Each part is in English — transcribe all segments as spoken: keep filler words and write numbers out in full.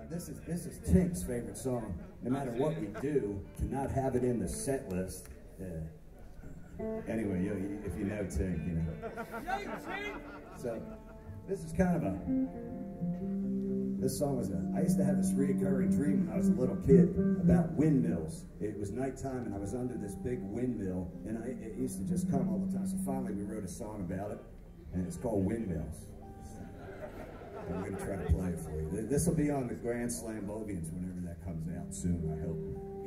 This is this is Tink's favorite song. No matter what we do, to not have it in the set list. Uh, anyway, you, if you know Tink, you know. So this is kind of a. This song was a. I used to have this reoccurring dream when I was a little kid about windmills. It was nighttime and I was under this big windmill, and I, it used to just come all the time. So finally, we wrote a song about it, and it's called Windmills. I'm going to try to play it for you. This will be on the Grand Slam Bogians whenever that comes out soon, I hope.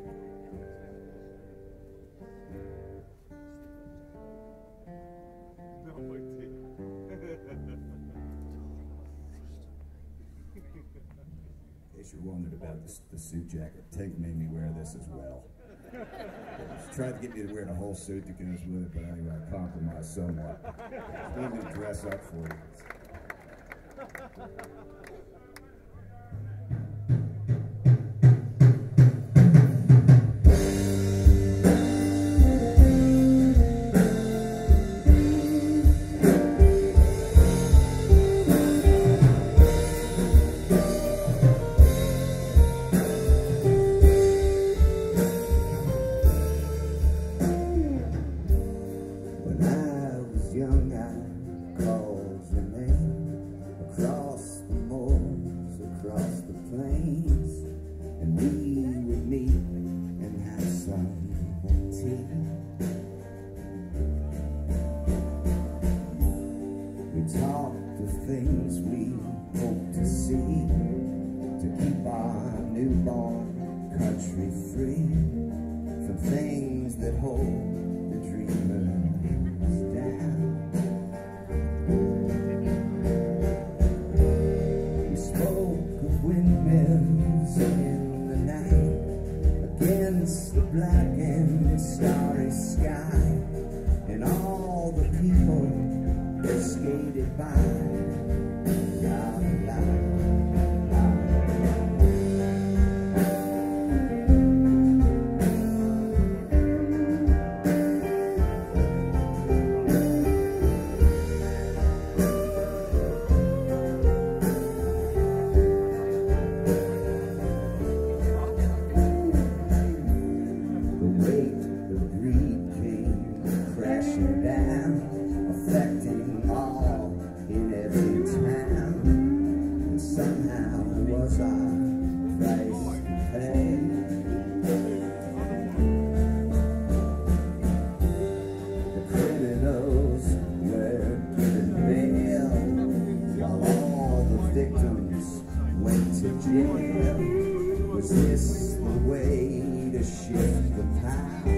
In case you're wondering about the, the suit jacket, Tink made me wear this as well. She tried to get me to wear the whole suit that goes with it, but anyway, I compromised somewhat. Let me dress up for you. When I was young, I called your name across the moors, across the plains, and we would meet and have some tea. We talked of things we hope to see, to keep our newborn country free from things that hold the dreamers down. We spoke of windmills in the night, against the black and starry sky, and all the people that skated by. La, la, la. Was this the way to shift the power?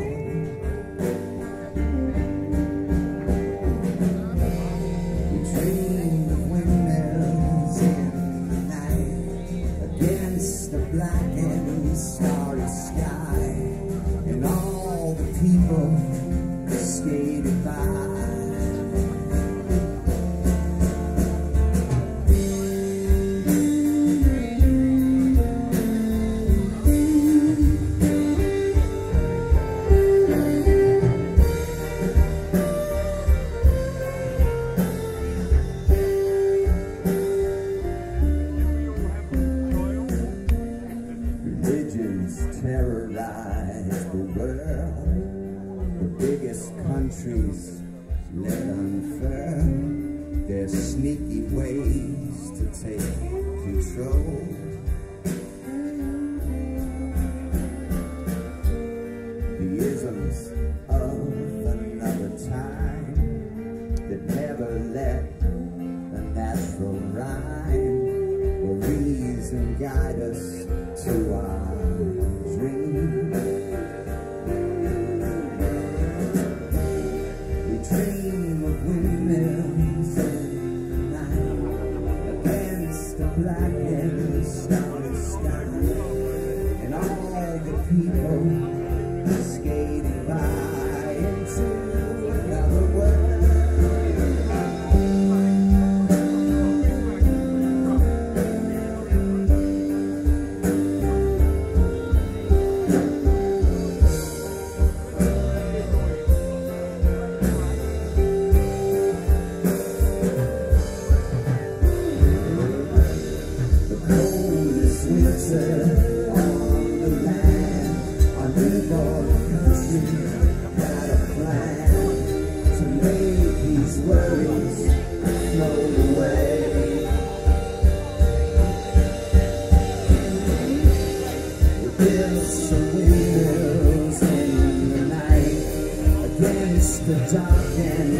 We dreamed of windmills in the night, against the black and starry sky, and all the people that skated by. Terrorize the world. The biggest countries let unfurl their sneaky ways to take control. The isms of another time that never let a natural rhyme or reason guide us to our dream. We dream of windmills in the night, against the black and starry sky, and all the people skating by into another world. the dark and